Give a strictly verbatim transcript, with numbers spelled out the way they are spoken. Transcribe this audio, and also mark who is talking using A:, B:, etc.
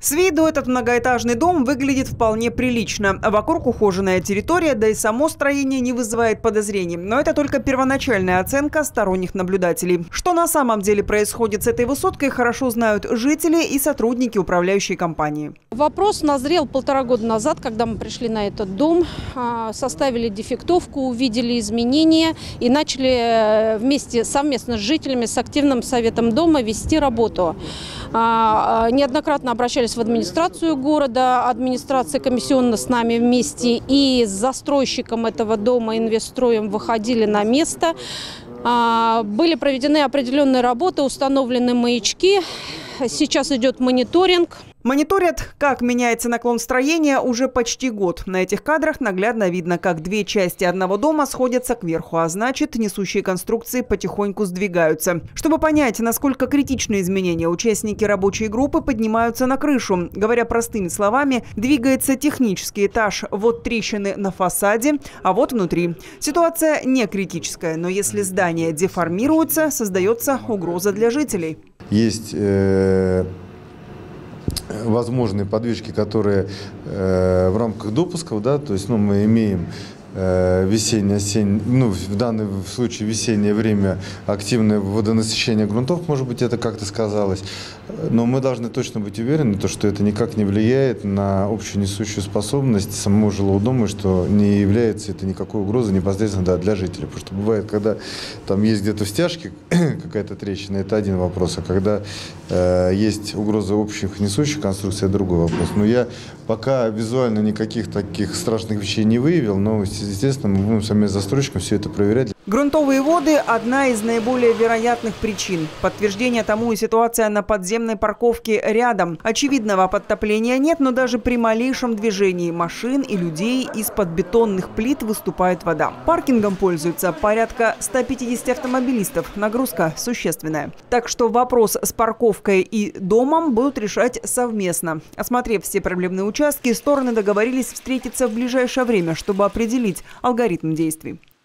A: С виду этот многоэтажный дом выглядит вполне прилично. Вокруг ухоженная территория, да и само строение не вызывает подозрений. Но это только первоначальная оценка сторонних наблюдателей. Что на самом деле происходит с этой высоткой, хорошо знают жители и сотрудники управляющей компании.
B: Вопрос назрел полтора года назад, когда мы пришли на этот дом, составили дефектовку, увидели изменения и начали вместе совместно с жителями, с активным советом дома вести работу. Неоднократно обращались в администрацию города, администрация комиссионно с нами вместе и с застройщиком этого дома, инвестстроем, выходили на место. Были проведены определенные работы, установлены маячки. Сейчас идет мониторинг.
A: Мониторят, как меняется наклон строения, уже почти год. На этих кадрах наглядно видно, как две части одного дома сходятся кверху, а значит, несущие конструкции потихоньку сдвигаются. Чтобы понять, насколько критичны изменения, участники рабочей группы поднимаются на крышу. Говоря простыми словами, двигается технический этаж. Вот трещины на фасаде, а вот внутри. Ситуация не критическая, но если здание деформируется, создается угроза для жителей.
C: Есть э возможные подвижки, которые э, в рамках допусков, да, то есть, ну, мы имеем э, весеннее, осеннее, ну, в данном случае весеннее время активное водонасыщение грунтов, может быть, это как-то сказалось, но мы должны точно быть уверены, то, что это никак не влияет на общую несущую способность самого жилого дома, что не является это никакой угрозой непосредственно, да, для жителей. Потому что бывает, когда там есть где-то в стяжке какая-то трещина, это один вопрос, а когда э, есть угроза общих несущих конструкций, это другой вопрос. Но я пока визуально никаких таких страшных вещей не выявил, но, естественно, мы будем сами с застройщиком все это проверять.
A: Грунтовые воды – одна из наиболее вероятных причин. Подтверждение тому и ситуация на подземной парковке рядом. Очевидного подтопления нет, но даже при малейшем движении машин и людей из-под бетонных плит выступает вода. Паркингом пользуются порядка ста пятидесяти автомобилистов. Нагрузка существенная. Так что вопрос с парковкой и домом будут решать совместно. Осмотрев все проблемные участки, стороны договорились встретиться в ближайшее время, чтобы определить алгоритм действий.